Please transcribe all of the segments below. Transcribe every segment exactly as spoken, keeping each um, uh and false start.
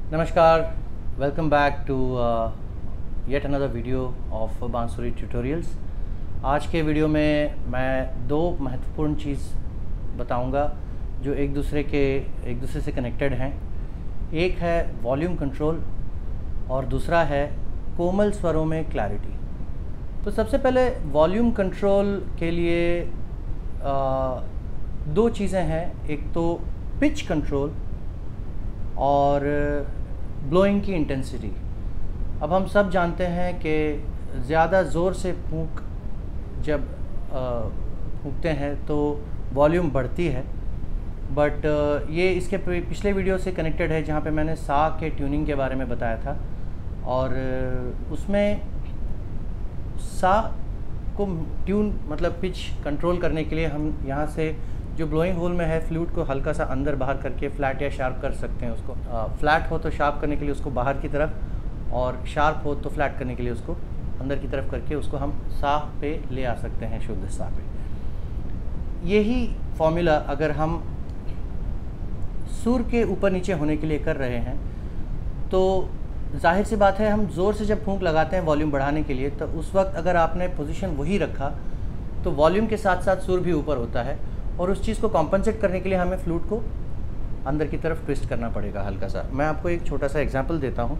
नमस्कार, welcome back to yet another video of bansuri tutorials. आज के वीडियो में मैं दो महत्वपूर्ण चीज़ बताऊंगा जो एक दूसरे के एक दूसरे से कनेक्टेड हैं। एक है वॉल्यूम कंट्रोल और दूसरा है कोमल स्वरों में क्लैरिटी। तो सबसे पहले वॉल्यूम कंट्रोल के लिए आ, दो चीज़ें हैं, एक तो पिच कंट्रोल और ब्लोइंग की इंटेंसिटी। अब हम सब जानते हैं कि ज़्यादा ज़ोर से फूंक जब फूंकते हैं तो वॉल्यूम बढ़ती है, बट ये इसके पिछले वीडियो से कनेक्टेड है जहाँ पे मैंने सा के ट्यूनिंग के बारे में बताया था, और उसमें सा को ट्यून मतलब पिच कंट्रोल करने के लिए हम यहाँ से जो ब्लोइंग होल में है फ्लूट को हल्का सा अंदर बाहर करके फ्लैट या शार्प कर सकते हैं उसको। फ्लैट हो तो शार्प करने के लिए उसको बाहर की तरफ, और शार्प हो तो फ्लैट करने के लिए उसको अंदर की तरफ करके उसको हम सा पे ले आ सकते हैं, शुद्ध सा पे। यही फॉर्मूला अगर हम सुर के ऊपर नीचे होने के लिए कर रहे हैं तो जाहिर सी बात है, हम ज़ोर से जब फूंक लगाते हैं वॉल्यूम बढ़ाने के लिए, तो उस वक्त अगर आपने पोजीशन वही रखा तो वॉल्यूम के साथ साथ सुर भी ऊपर होता है, और उस चीज़ को कॉम्पनसेट करने के लिए हमें फ्लूट को अंदर की तरफ ट्विस्ट करना पड़ेगा हल्का सा। मैं आपको एक छोटा सा एग्जांपल देता हूँ।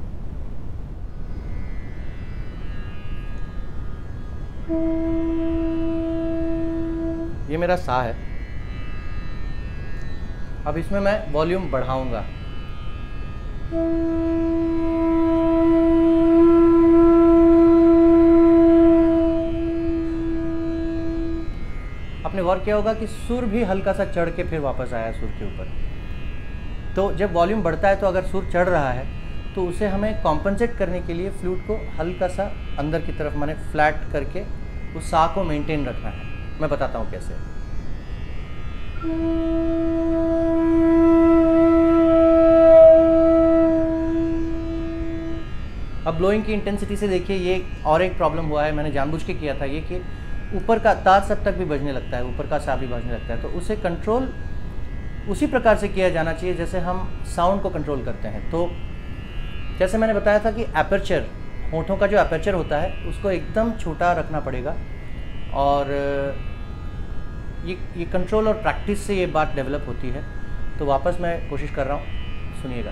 ये मेरा सा है। अब इसमें मैं वॉल्यूम बढ़ाऊंगा। आपने गौर किया होगा कि सुर भी हल्का सा चढ़ के फिर वापस आया सुर के ऊपर। तो जब वॉल्यूम बढ़ता है तो अगर सुर चढ़ रहा है तो उसे हमें कॉम्पनसेट करने के लिए फ्लूट को हल्का सा अंदर की तरफ माने फ्लैट करके उस सा को मेंटेन रखना है। मैं बताता हूँ कैसे। अब ब्लोइंग की इंटेंसिटी से देखिए, ये और एक प्रॉब्लम हुआ है, मैंने जानबूझ के किया था ये, कि ऊपर का ताज सब तक भी बजने लगता है, ऊपर का सा भी बजने लगता है। तो उसे कंट्रोल उसी प्रकार से किया जाना चाहिए जैसे हम साउंड को कंट्रोल करते हैं। तो जैसे मैंने बताया था कि एपर्चर, होठों का जो एपर्चर होता है उसको एकदम छोटा रखना पड़ेगा, और ये ये कंट्रोल और प्रैक्टिस से ये बात डेवलप होती है। तो वापस मैं कोशिश कर रहा हूँ, सुनिएगा।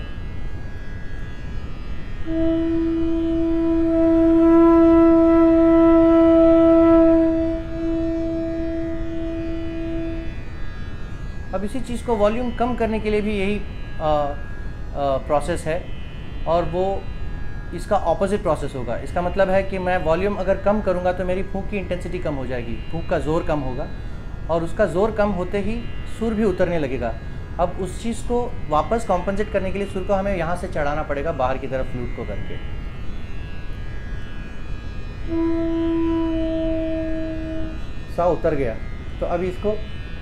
अब इसी चीज़ को वॉल्यूम कम करने के लिए भी यही प्रोसेस है, और वो इसका ऑपोजिट प्रोसेस होगा। इसका मतलब है कि मैं वॉल्यूम अगर कम करूँगा तो मेरी फूंक की इंटेंसिटी कम हो जाएगी, फूंक का ज़ोर कम होगा, और उसका ज़ोर कम होते ही सुर भी उतरने लगेगा। अब उस चीज़ को वापस कॉम्पनसेट करने के लिए सुर को हमें यहाँ से चढ़ाना पड़ेगा बाहर की तरफ फ्लूट को करके। सा उतर गया, तो अभी इसको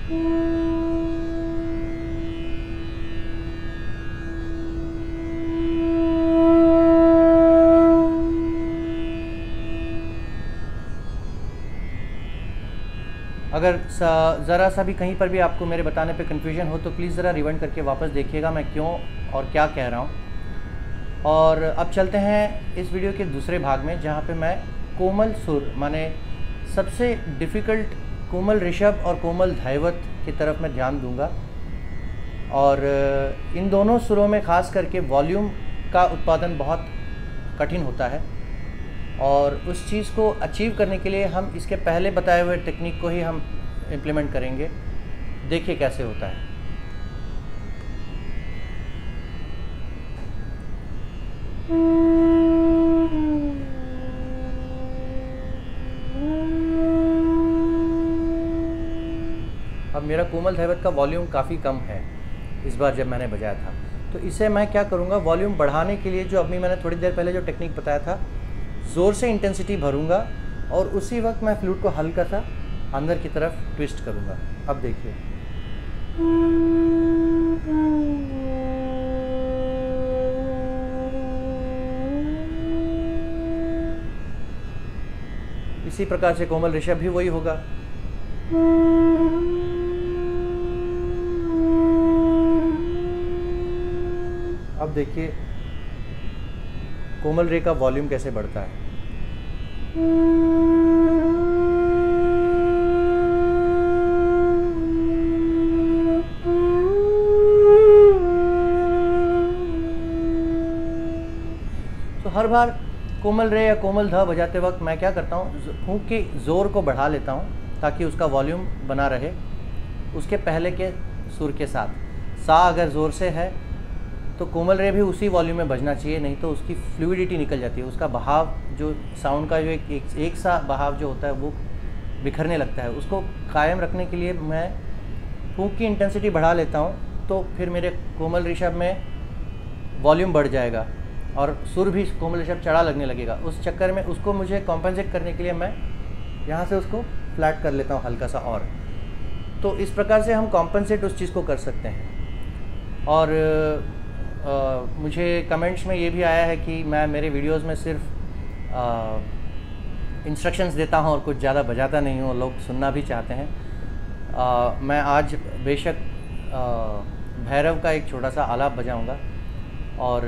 अगर ज़रा सा भी कहीं पर भी आपको मेरे बताने पे कन्फ्यूजन हो तो प्लीज़ ज़रा रिवाइंड करके वापस देखिएगा मैं क्यों और क्या कह रहा हूँ। और अब चलते हैं इस वीडियो के दूसरे भाग में, जहाँ पे मैं कोमल सुर माने सबसे डिफ़िकल्ट कोमल ऋषभ और कोमल धैवत की तरफ मैं ध्यान दूंगा। और इन दोनों सुरों में ख़ास करके वॉल्यूम का उत्पादन बहुत कठिन होता है, और उस चीज़ को अचीव करने के लिए हम इसके पहले बताए हुए टेक्निक को ही हम इम्प्लीमेंट करेंगे। देखिए कैसे होता है। अब मेरा कोमल धैवत का वॉल्यूम काफ़ी कम है इस बार जब मैंने बजाया था, तो इसे मैं क्या करूँगा, वॉल्यूम बढ़ाने के लिए जो अभी मैंने थोड़ी देर पहले जो टेक्निक बताया था, ज़ोर से इंटेंसिटी भरूंगा और उसी वक्त मैं फ्लूट को हल्का सा अंदर की तरफ ट्विस्ट करूंगा। अब देखिए, इसी प्रकार से कोमल ऋषभ भी वही होगा। अब देखिए कोमल रे का वॉल्यूम कैसे बढ़ता है। तो हर बार कोमल रे या कोमल ध बजाते वक्त मैं क्या करता हूँ, फूंक के ज़ोर को बढ़ा लेता हूँ ताकि उसका वॉल्यूम बना रहे उसके पहले के सुर के साथ। सा अगर ज़ोर से है तो कोमल रे भी उसी वॉल्यूम में बजना चाहिए, नहीं तो उसकी फ्लूइडिटी निकल जाती है, उसका बहाव जो साउंड का जो एक एक, एक सा बहाव जो होता है वो बिखरने लगता है। उसको कायम रखने के लिए मैं फूंक की इंटेंसिटी बढ़ा लेता हूँ, तो फिर मेरे कोमल ऋषभ में वॉल्यूम बढ़ जाएगा और सुर भी कोमल ऋषभ चढ़ा लगने लगेगा। उस चक्कर में उसको मुझे कॉम्पेंसेट करने के लिए मैं यहाँ से उसको फ्लैट कर लेता हूँ हल्का सा। और तो इस प्रकार से हम कॉम्पेंसेट उस चीज़ को कर सकते हैं। और आ, मुझे कमेंट्स में ये भी आया है कि मैं मेरे वीडियोस में सिर्फ इंस्ट्रक्शंस देता हूँ और कुछ ज़्यादा बजाता नहीं हूँ, लोग सुनना भी चाहते हैं। आ, मैं आज बेशक आ, भैरव का एक छोटा सा आलाप बजाऊँगा और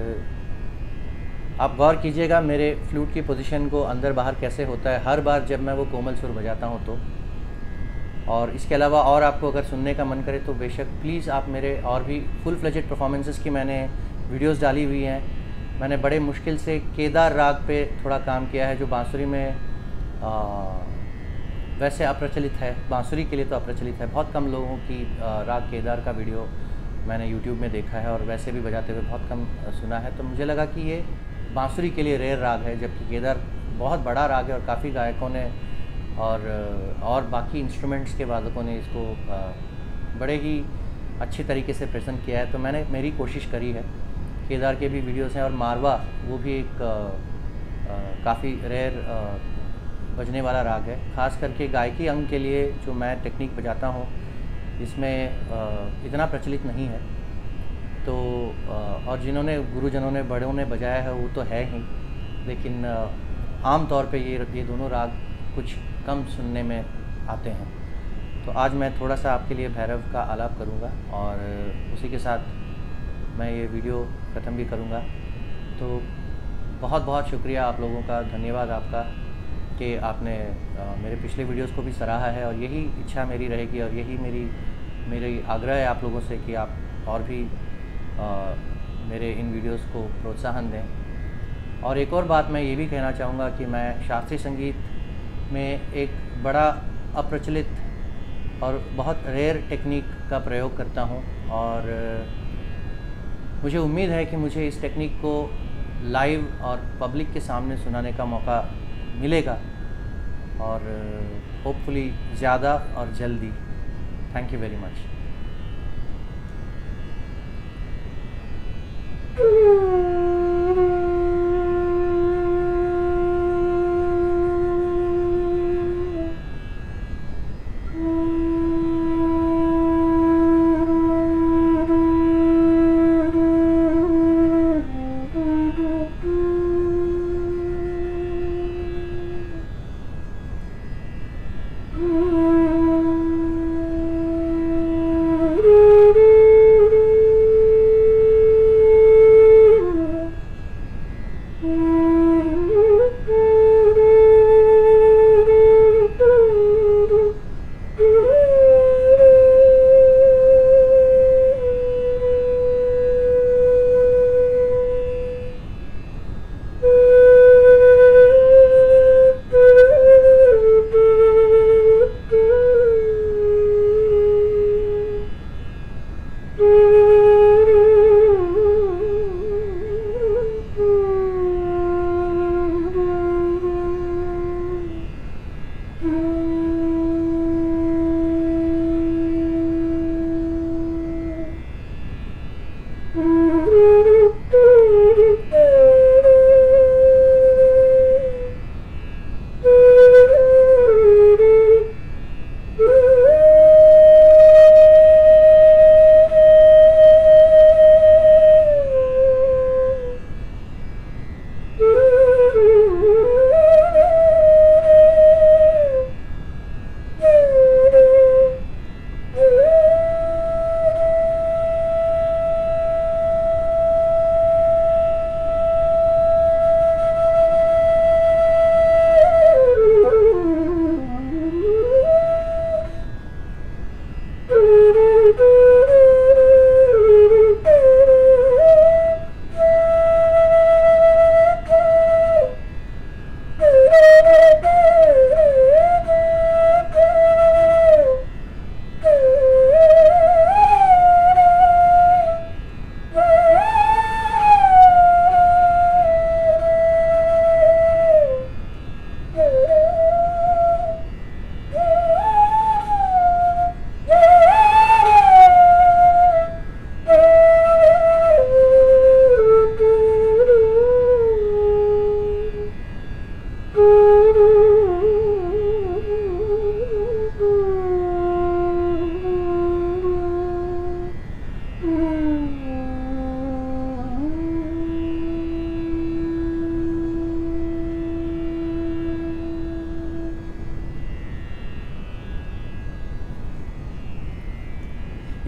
आप गौर कीजिएगा मेरे फ्लूट की पोजीशन को अंदर बाहर कैसे होता है हर बार जब मैं वो कोमल सुर बजाता हूँ तो। और इसके अलावा और आपको अगर सुनने का मन करे तो बेशक प्लीज़ आप मेरे और भी फुल फ्लेजेड परफॉर्मेंसेस की मैंने वीडियोस डाली हुई हैं। मैंने बड़े मुश्किल से केदार राग पे थोड़ा काम किया है जो बांसुरी में आ, वैसे अप्रचलित है, बांसुरी के लिए तो अप्रचलित है। बहुत कम लोगों की आ, राग केदार का वीडियो मैंने यूट्यूब में देखा है और वैसे भी बजाते हुए बहुत कम सुना है। तो मुझे लगा कि ये बांसुरी के लिए रेयर राग है, जबकि केदार बहुत बड़ा राग है और काफ़ी गायकों ने और और बाकी इंस्ट्रूमेंट्स के वादकों ने इसको बड़े ही अच्छी तरीके से प्रेजेंट किया है। तो मैंने मेरी कोशिश करी है। केदार के भी वीडियोस हैं और मारवा वो भी एक काफ़ी रेयर बजने वाला राग है। ख़ास करके गायकी अंग के लिए जो मैं टेक्निक बजाता हूँ इसमें इतना प्रचलित नहीं है। तो और जिन्होंने गुरुजनों ने बड़ों ने बजाया है वो तो है ही, लेकिन आम तौर पे ये ये दोनों राग कुछ कम सुनने में आते हैं। तो आज मैं थोड़ा सा आपके लिए भैरव का आलाप करूँगा और उसी के साथ मैं ये वीडियो ख़त्म भी करूँगा। तो बहुत बहुत शुक्रिया आप लोगों का, धन्यवाद आपका कि आपने आ, मेरे पिछले वीडियोस को भी सराहा है और यही इच्छा मेरी रहेगी और यही मेरी मेरी आग्रह है आप लोगों से कि आप और भी आ, मेरे इन वीडियोस को प्रोत्साहन दें। और एक और बात मैं ये भी कहना चाहूँगा कि मैं शास्त्रीय संगीत में एक बड़ा अप्रचलित और बहुत रेयर टेक्निक का प्रयोग करता हूँ और मुझे उम्मीद है कि मुझे इस टेक्निक को लाइव और पब्लिक के सामने सुनाने का मौका मिलेगा और होपफुली ज़्यादा और जल्दी। Thank you very much.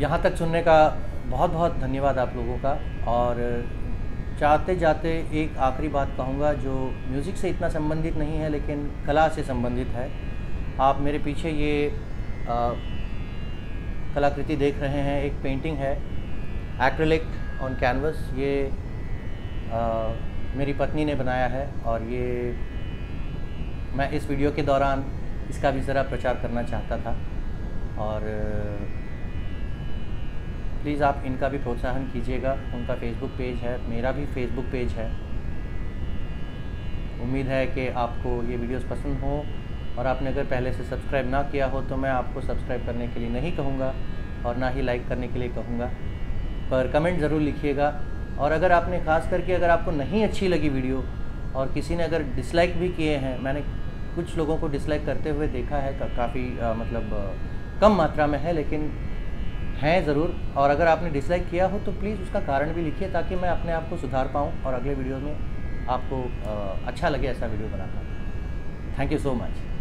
यहाँ तक सुनने का बहुत बहुत धन्यवाद आप लोगों का। और चाहते जाते एक आखिरी बात कहूँगा जो म्यूज़िक से इतना संबंधित नहीं है लेकिन कला से संबंधित है। आप मेरे पीछे ये आ, कलाकृति देख रहे हैं, एक पेंटिंग है एक्रिलिक ऑन कैनवस। ये आ, मेरी पत्नी ने बनाया है और ये मैं इस वीडियो के दौरान इसका भी ज़रा प्रचार करना चाहता था। और प्लीज़ आप इनका भी प्रोत्साहन कीजिएगा। उनका फेसबुक पेज है, मेरा भी फेसबुक पेज है। उम्मीद है कि आपको ये वीडियोस पसंद हो, और आपने अगर पहले से सब्सक्राइब ना किया हो तो मैं आपको सब्सक्राइब करने के लिए नहीं कहूँगा और ना ही लाइक करने के लिए कहूँगा, पर कमेंट ज़रूर लिखिएगा। और अगर आपने ख़ास करके अगर आपको नहीं अच्छी लगी वीडियो और किसी ने अगर डिसलाइक भी किए हैं, मैंने कुछ लोगों को डिसलाइक करते हुए देखा है, का, काफ़ी मतलब आ, कम मात्रा में है लेकिन हैं ज़रूर। और अगर आपने डिसलाइक किया हो तो प्लीज़ उसका कारण भी लिखिए ताकि मैं अपने आप को सुधार पाऊँ और अगले वीडियो में आपको आ, अच्छा लगे ऐसा वीडियो बना पाऊँ। Thank you so much.